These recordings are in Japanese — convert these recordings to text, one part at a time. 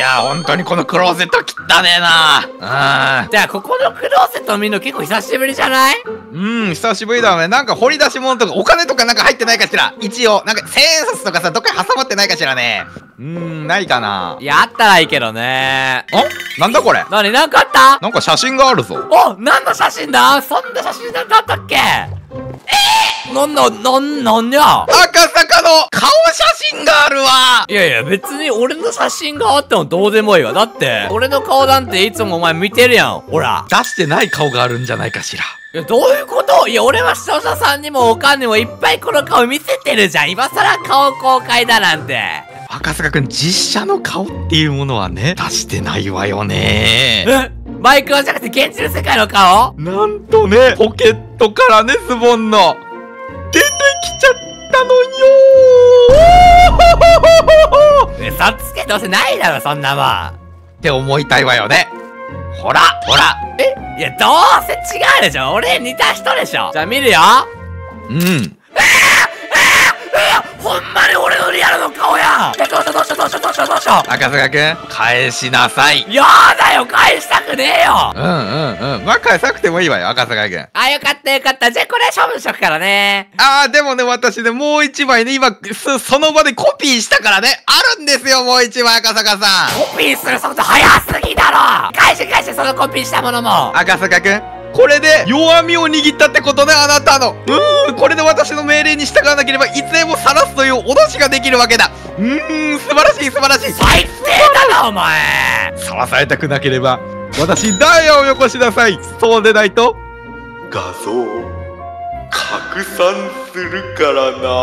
や本当にこのクローゼット汚ねえな。 じゃあここのクローゼット見るの結構久しぶりじゃない？ 久しぶりだね。なんか掘り出し物とかお金とかなんか入ってないかしら。一応なんか千円札とかさ、どっかに挟まってないかしらね。ないかな。 いや、あったらいいけどね。 なんだこれ。 なんかあった？ なんか写真があるぞ。 何の写真だ？そんな写真なんかあったっけ？なんや？ 赤坂の顔写真があるわ。 いやいや、別に俺の写真があってもどうでもいいわ。だって、俺の顔なんていつもお前見てるやん。ほら。 出してない顔があるんじゃないかしら。 いや、どういうこと？いや、俺は視聴者さんにもおかんにもいっぱいこの顔見せてるじゃん。今更顔公開だなんて。 赤坂くん、実写の顔っていうものはね、出してないわよね。 マイクワじゃなくて現実世界の顔？ なんとね、ポケットからね、ズボンの出てきちゃったのよー。 嘘つけ、どうせないだろそんなもんって思いたいわよね。ほらほら。 いや、どうせ違うでしょ。俺似た人でしょ。じゃあ見るよ。ほんまに俺のリアルの顔や。どうしよう。 赤坂くん、返しなさい。 やだよ、返したくねえよ。 まあ返さなくてもいいわよ、赤坂くん。 よかったよかった。じゃあこれは処分しとくからね。 でもね、私ね、もう一枚ね、今、その場でコピーしたからね、あるんですよ、もう一枚、赤坂さん。 コピーする速度早すぎだろ。返してそのコピーしたものも。 赤坂くん、これで弱みを握ったってことね、あなたの。これで私の命令に従わなければいつでも晒すという脅しができるわけだ。素晴らしい。 最低だな、お前。 晒されたくなければ、私、ダイヤをよこしなさい。そうでないと、画像、拡散するからな。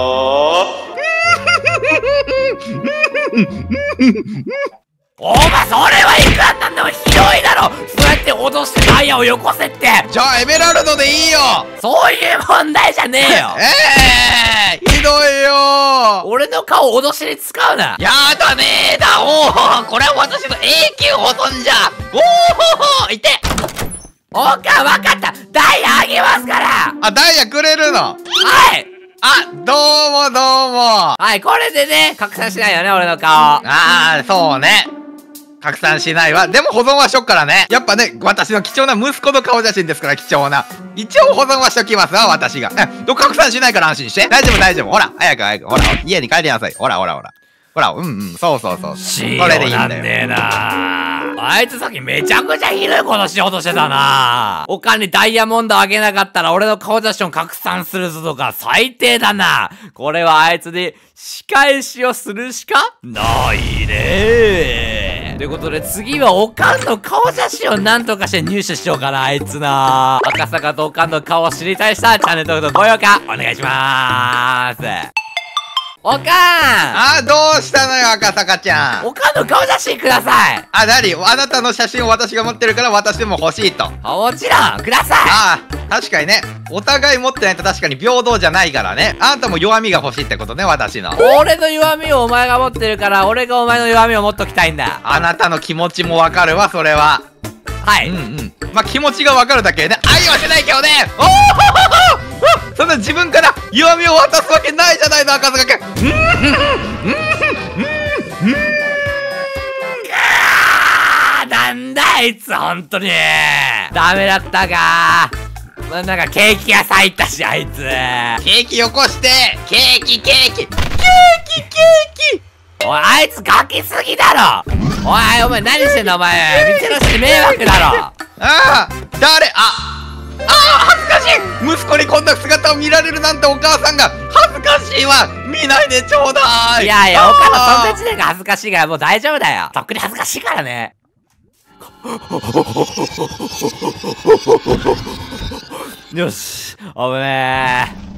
お前、それはいくらなんでもひどいだろ。そうやって脅してダイヤをよこせって。 じゃあエメラルドでいいよ。 そういう問題じゃねえよ。 ひどいよ。 俺の顔脅しに使うな。 やだねーだ。これは私の永久保存じゃ。いて。 おかん、わかった。ダイヤあげますから。 ダイヤくれるの？ はい。 どうも。 はい、これでね、拡散しないよね、俺の顔。 そうね。拡散しないわ。でも保存はしとくからね。やっぱね、私の貴重な息子の顔写真ですから、貴重な。一応保存はしときますわ、私が。拡散しないから安心して。大丈夫。ほら、早く。ほら、家に帰りなさい。ほら。そう。これでいいんだよ。 なんねえな。あいつさっきめちゃくちゃひどいことしようとしてたな。おかんにダイヤモンドあげなかったら俺の顔写真を拡散するぞとか最低だな。これはあいつに仕返しをするしかないね。ということで次はおかんの顔写真を何とかして入手しようかな、あいつな。赤坂とおかんの顔を知りたい人はチャンネル登録と高評価お願いしまーす。おかん。 どうしたのよ、赤坂ちゃん。 おかんの顔写真ください。 あなたの写真を私が持ってるから私でも欲しいと。 もちろんください。確かにね、お互い持ってないと確かに平等じゃないからね。あんたも弱みが欲しいってことね、私の。 俺の弱みをお前が持ってるから、俺がお前の弱みを持っときたいんだ。 あなたの気持ちもわかるわ、それは。 はい。 まあ、気持ちがわかるだけでね、愛はしないけどね。そんな自分から弱みを渡すわけないじゃないの、赤坂くん。 なんだあいつ、ほんとに。ダメだったか。なんかケーキ屋さん行ったし、あいつ。 ケーキよこして。ケーキ。 おい、あいつガキすぎだろ。お前何してんの、お前。店の人に迷惑だろ。 誰？恥ずかしい。息子にこんな姿を見られるなんて、お母さんが恥ずかしいわ。見ないでちょうだい。 いや、お母さんそんな時点が恥ずかしいからもう大丈夫だよ。とっくに恥ずかしいからね。よし、危ねえ。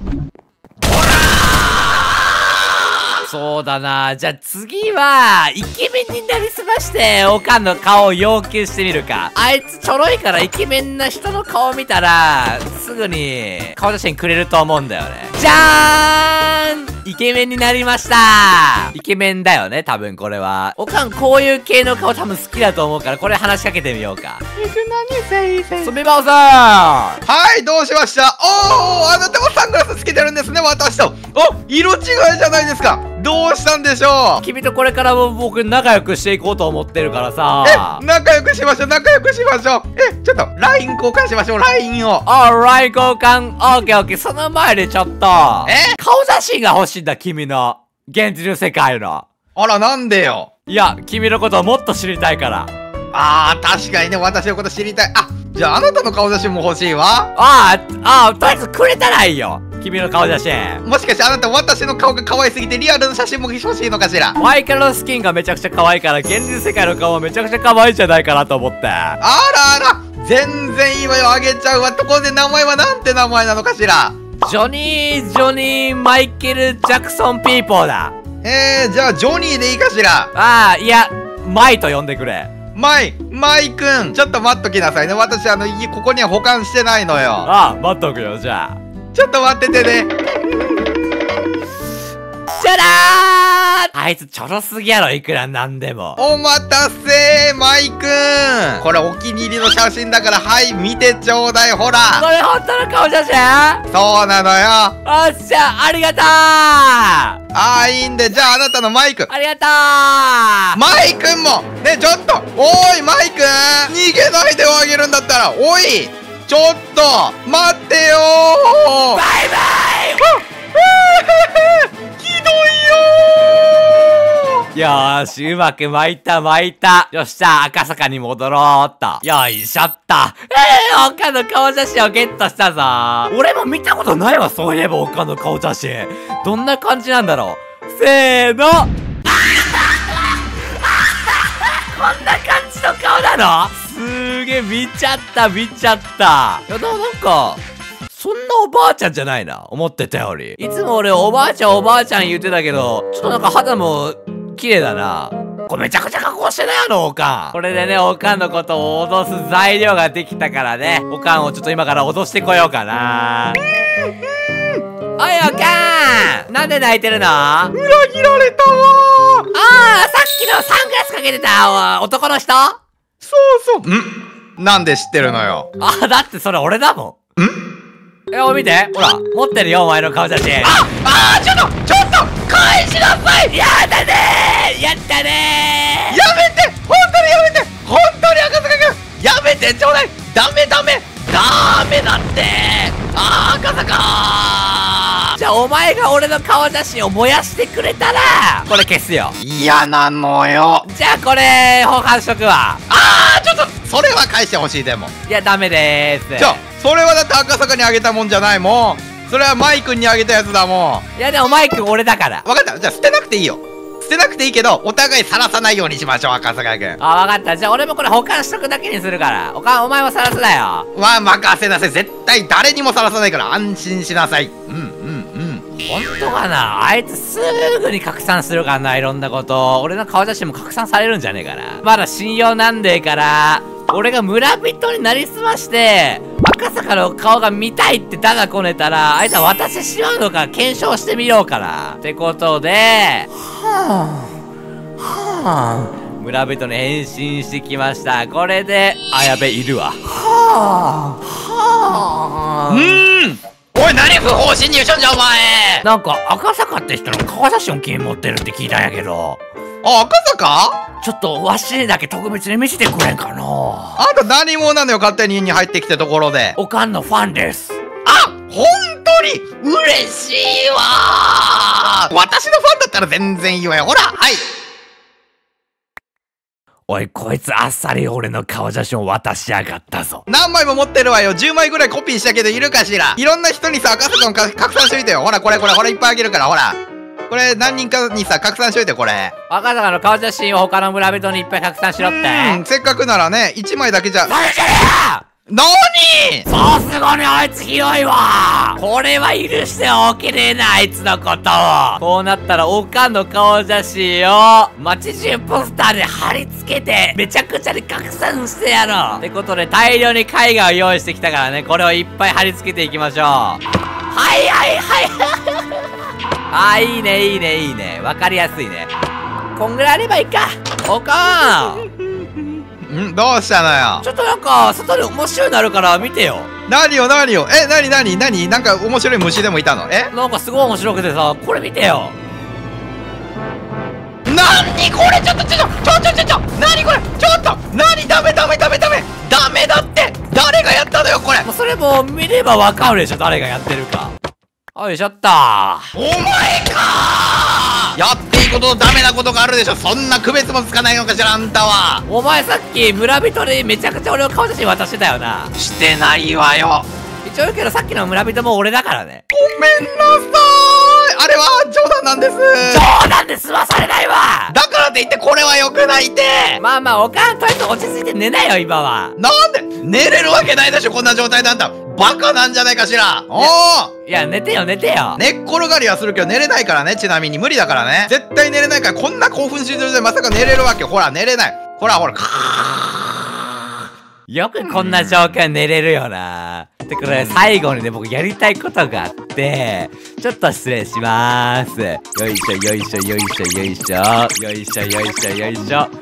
そうだな。じゃあ次はイケメンになりすましておかんの顔を要求してみるか。あいつちょろいからイケメンな人の顔見たらすぐに顔写真くれると思うんだよね。じゃーん、イケメンになりました。イケメンだよね、多分これは。おかんこういう系の顔多分好きだと思うから、これ話しかけてみようか。すみません。 はい、どうしました？あなたもサングラスつけてるんですね、私と。 お、色違いじゃないですか。どうしたんでしょう。 君とこれからも僕仲良くしていこうと思ってるからさ。 仲良くしましょう、仲良くしましょう。ちょっと LINE 交換しましょう、LINE を。 LINE 交換。オッケーオッケー。その前でちょっと。顔写真が欲しいんだ、君の。現実の世界の。 あら、なんでよ。 いや、君のことをもっと知りたいから。 確かにね、私のこと知りたい。じゃああなたの顔写真も欲しいわ。 とりあえずくれたらいいよ。君の顔写真。 もしかしてあなた私の顔が可愛すぎてリアルの写真も欲しいのかしら。 マイケルのスキンがめちゃくちゃ可愛いから、現実世界の顔はめちゃくちゃ可愛いんじゃないかなと思って。 あら、全然いいわよ、あげちゃうわ。ところで名前はなんて名前なのかしら。 ジョニー、マイケル・ジャクソン・ピーポーだ。 じゃあジョニーでいいかしら。 いや、マイと呼んでくれ。 マイくん、ちょっと待っときなさいね。私ここには保管してないのよ。 待っとくよ、じゃあ。 ちょっと待っててね。 じゃらー、あいつちょろすぎやろ、いくらなんでも。 お待たせマイくん。これお気に入りの写真だから、はい、見てちょうだい、ほら。 これ本当の顔写真？そうなのよ。 おっしゃ、ありがとう。いいんで、じゃああなたのマイくん。 ありがとう。 マイくんもね、ちょっと、おいマイくん、逃げないであげるんだったら、おいちょっと待ってよー。 バイバイ。 ひどいよー。よーし、うまく巻いた。よっしゃ、赤坂に戻ろうっと。よいしょっと。岡の顔写真をゲットしたぞ。俺も見たことないわ、そういえば岡の顔写真。どんな感じなんだろう。せーの。こんな感じの顔なの？すーげえ、見ちゃった。いや、なんか、そんなおばあちゃんじゃないな。思ってたより。いつも俺おばあちゃん言ってたけど、ちょっとなんか肌も綺麗だな。これめちゃくちゃ加工してないおかん。これでね、おかんのことを脅す材料ができたからね。おかんをちょっと今から脅してこようかな。おいおかん、なんで泣いてるの？ 裏切られたわー。さっきのサングラスかけてた男の人？ そう。なんで知ってるのよ。 だってそれ俺だもん。見て、ほら、持ってるよ、お前の顔写真。ちょっと返しなさい。やったねー。やめて、本当に赤坂君、やめてちょうだい。ダメだって赤坂。じゃあお前が俺の顔写真を燃やしてくれたらこれ消すよ。 嫌なのよ。 じゃあこれ保管しとくわ。 ちょっとそれは返してほしい。でもいや、ダメでーす。 それはだって赤坂にあげたもんじゃないもん。それはマイ君にあげたやつだもん。 いやでもマイ君俺だから。 分かった。じゃあ捨てなくていいよ。捨てなくていいけど、お互い晒さないようにしましょう、赤坂君。 分かった。じゃあ俺もこれ保管しとくだけにするから。お前も晒すなよ。 任せなさい。絶対誰にも晒さないから安心しなさい。 本当かな。あいつすぐに拡散するからな、いろんなこと。俺の顔写真も拡散されるんじゃねえかな。まだ信用なんでえから、俺が村人になりすまして赤坂の顔が見たいってただこねたら、あいつは渡してしまうのか検証してみようかな。ってことで、村人に変身してきました。これで、やべ、いるわ。 おい、何不法侵入しとんじゃお前。 なんか赤坂って人の顔写真を君持ってるって聞いたんやけど。 赤坂？ ちょっとわしにだけ特別に見せてくれんかな。 あんた何者なのよ、勝手に家に入ってきたところで。 おかんのファンです。 本当に嬉しいわー。私のファンだったら全然いいわよ。ほら、はい。 おい、こいつあっさり俺の顔写真を渡しやがったぞ。 何枚も持ってるわよ。10枚ぐらいコピーしたけどいるかしら。いろんな人にさ、赤坂の拡散しといてよ。ほら、これいっぱいあげるから、ほら。これ何人かにさ、拡散しといて、これ。 赤坂の顔写真を他の村人にいっぱい拡散しろって。 せっかくならね、1枚だけじゃ。 それじゃねえ！ なに？ さすがにあいつひどいわ。これは許しておけねえな、あいつのことを。こうなったらおかんの顔写真を街中ポスターで貼り付けてめちゃくちゃに拡散してやろう。ってことで大量に絵画を用意してきたからね、これをいっぱい貼り付けていきましょう。いいね。わかりやすいね。こんぐらいあればいいか。おかんどうしたのよ。 ちょっとなんか、外で面白いのあるから見てよ。 何よ何よ。何なんか面白い虫でもいたの？ なんかすごい面白くてさ、これ見てよ。 なにこれ、ちょっとなにこれ、ちょっとなに、ダメだって誰がやったのよこれ。 それも見ればわかるでしょ、誰がやってるか。よいしょったお前かー。やっていいこととダメなことがあるでしょ。そんな区別もつかないのかしら、あんたは。 お前さっき村人にめちゃくちゃ俺の顔写真渡してたよな。 してないわよ。 一応言うけどさっきの村人も俺だからね。 ごめんなさい、あれは冗談なんです。 冗談で済まされないわ。 だからって言ってこれは良くないって。 まあまあおかんとりあえず落ち着いて寝なよ今は。 なんで寝れるわけないでしょ、こんな状態で。あんたバカなんじゃないかしら。おお、 いや寝てよ寝てよ。 寝っ転がりはするけど寝れないからね。ちなみに無理だからね。絶対寝れないから。こんな興奮し状態でまさか寝れるわけ。ほら寝れない。ほらよくこんな状況寝れるよな。ってこれ最後にね僕やりたいことがあってちょっと失礼しまーす。よいしょよいしょよいしょよいしょよいしょよいしょよいしょ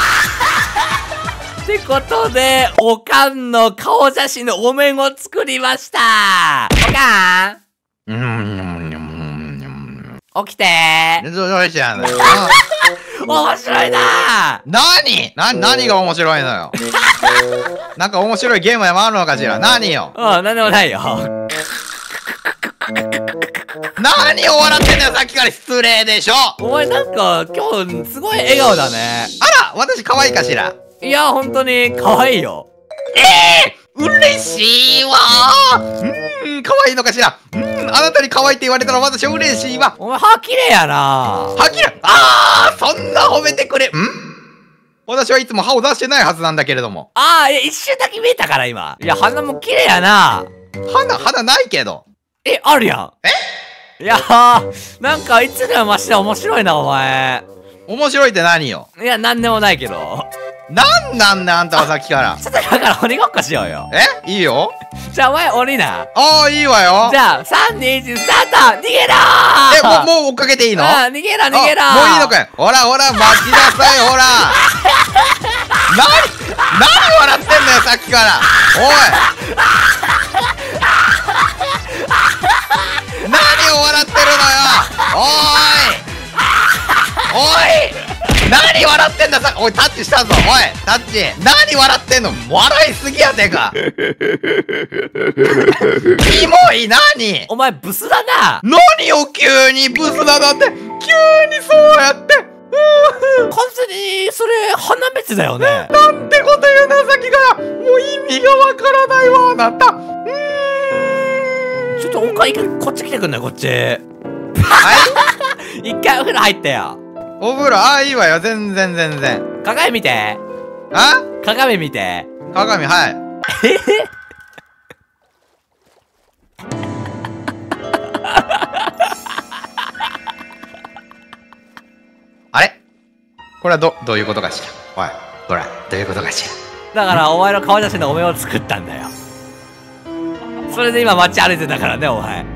ってことでおかんの顔写真のお面を作りました。おかん起きてー。 どうしたのよ。 面白いなー。 何が面白いのよ。なんか面白いゲームでもあるのかしら。何よ。 なんでもないよ。 何を笑ってんだよ、さっきから失礼でしょ。 お前なんか今日すごい笑顔だね。 あら、私可愛いかしら。 いや本当に可愛いよ。 嬉しいわー。可愛いのかしら。あなたに可愛いって言われたら私は嬉しいわ。 お前歯綺麗やな。 歯綺麗。そんな褒めてくれ。私はいつも歯を出してないはずなんだけれども。 いや一瞬だけ見えたから今。いや鼻も綺麗やな。 鼻ないけど。 あるやん。いやなんかいつでも増して面白いなお前。 面白いって何よ。 いやなんでもないけど。 なんねあんたはさっきから。 ちょっとだから鬼ごっこしようよ。 いいよ。 じゃあお前鬼な。 いいわよ。 じゃあ3、2、1スタート。逃げろー。 もう追っかけていいの？ 逃げろもういいのかい。ほら待ちなさい。ほら何笑ってんのよさっきから。おい何を笑ってるのよ。おい何笑ってんだおいタッチしたぞ。おいタッチ何笑ってんの。笑いすぎやてか。キモい。何お前ブスだな。 何を急にブスだなんて。急にそうやって完全にそれ鼻別だよね。 なんてこと言うなさっきから。もう意味がわからないわあなた。 ちょっとおかんこっち来てくんないこっち。 はい一回お風呂入ったよ。 お風呂いいわよ。全然鏡見て。鏡見て。 鏡はいあれこれはどういうことかしら。おいほらどういうことかしら。だからお前の顔写真のお面を作ったんだよ。それで今街歩いてたからねお前。